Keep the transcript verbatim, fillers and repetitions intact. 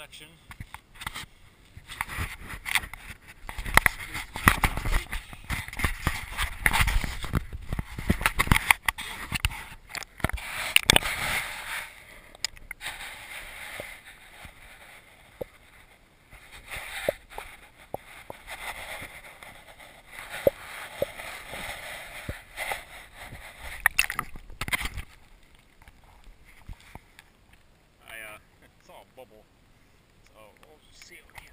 section. I uh, saw a bubble, so we'll just see it.